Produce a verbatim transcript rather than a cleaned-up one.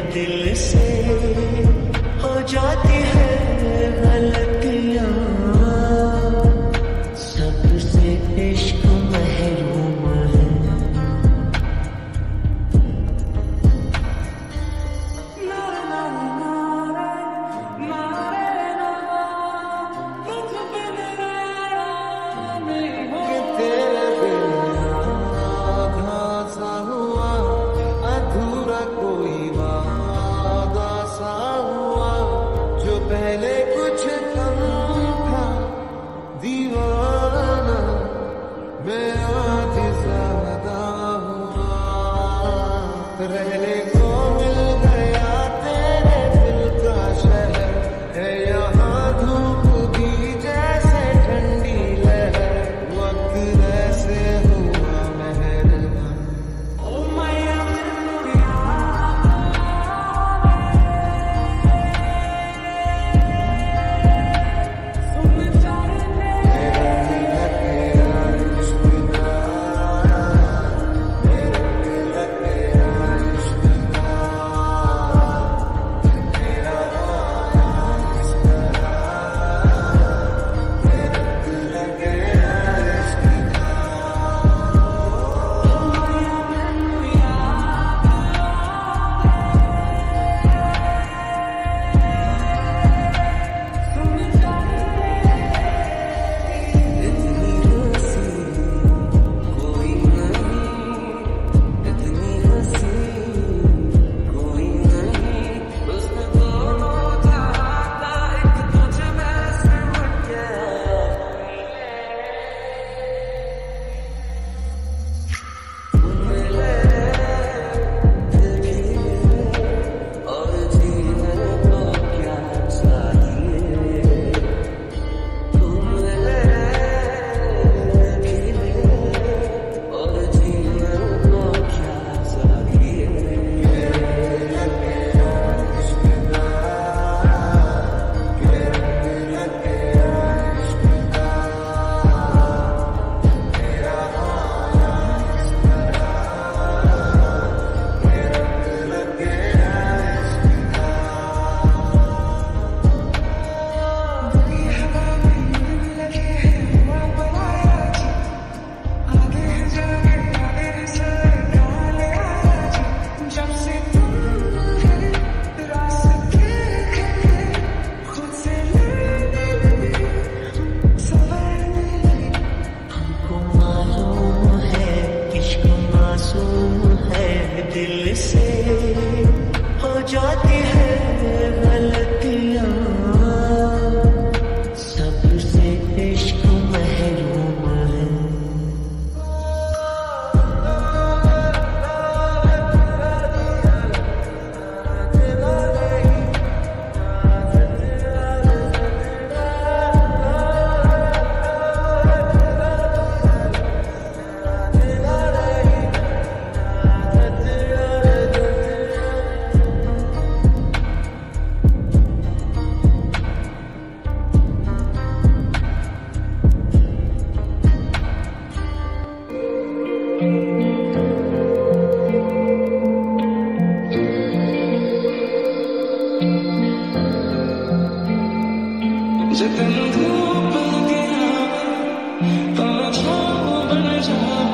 दिल से हो जाती है गलतियां, सबसे इश्क महरूम है। तेरे बिना आधा सा हुआ, अधूरा कोई वादा सा हुआ, जो पहले कुछ कम था दीवाना, मैं आज ज्यादा हुआ। रहने को मिल गया तेरे दिल का शहर, है यहाँ धूप भी जैसे ठंडी लहर, वक्त ऐसे हुआ मेहरबान। दिल से हो जाती है गलतियां, सबसे इश्क महरूम है। जब धूप लगे तो मैं छाँव बन जाऊं।